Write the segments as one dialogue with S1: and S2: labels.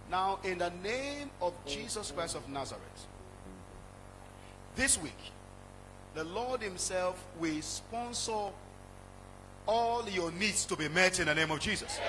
S1: Now, in the name of Jesus Christ of Nazareth, this week, the Lord himself will sponsor all your needs to be met in the name of Jesus.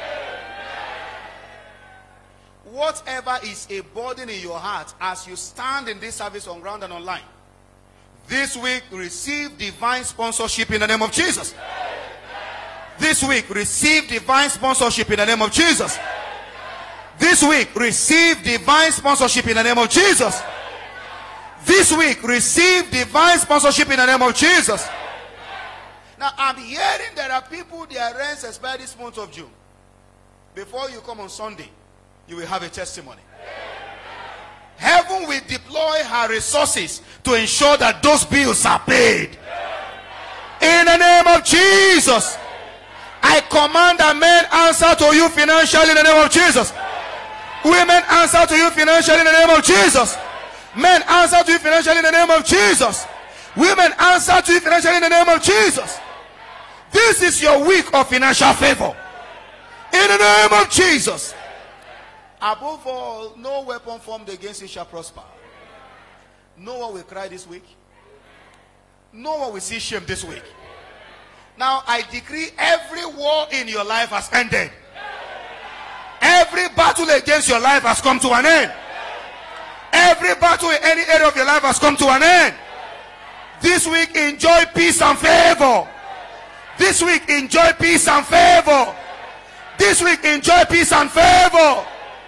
S1: Whatever is a burden in your heart as you stand in this service on ground and online, this week receive divine sponsorship in the name of Jesus. This week receive divine sponsorship in the name of Jesus. This week receive divine sponsorship in the name of Jesus. This week receive divine sponsorship in the name of Jesus. Now I'm hearing there are people, their rents expire this month of June. Before you come on Sunday, you will have a testimony. Heaven will deploy her resources to ensure that those bills are paid. In the name of Jesus, I command that men answer to you financially in the name of Jesus. Women answer to you financially in the name of Jesus. Men answer to you financially in the name of Jesus. Women answer to you financially in the name of Jesus. This is your week of financial favor. In the name of Jesus. Above all, no weapon formed against you shall prosper. No one will cry this week. No one will see shame this week. Now I decree every war in your life has ended. Every battle against your life has come to an end. Every battle in any area of your life has come to an end. This week enjoy peace and favor. This week enjoy peace and favor. This week enjoy peace and favor.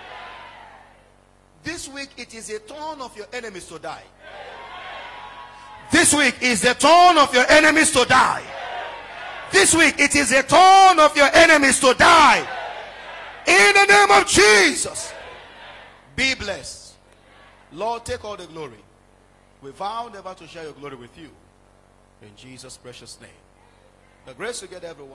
S1: This week it is a turn of your enemies to die. This week is the turn of your enemies to die. This week it is a turn of your enemies to die. In the name of Jesus. Be blessed. Lord, take all the glory. We vow never to share your glory with you. In Jesus' precious name. The grace to get everyone.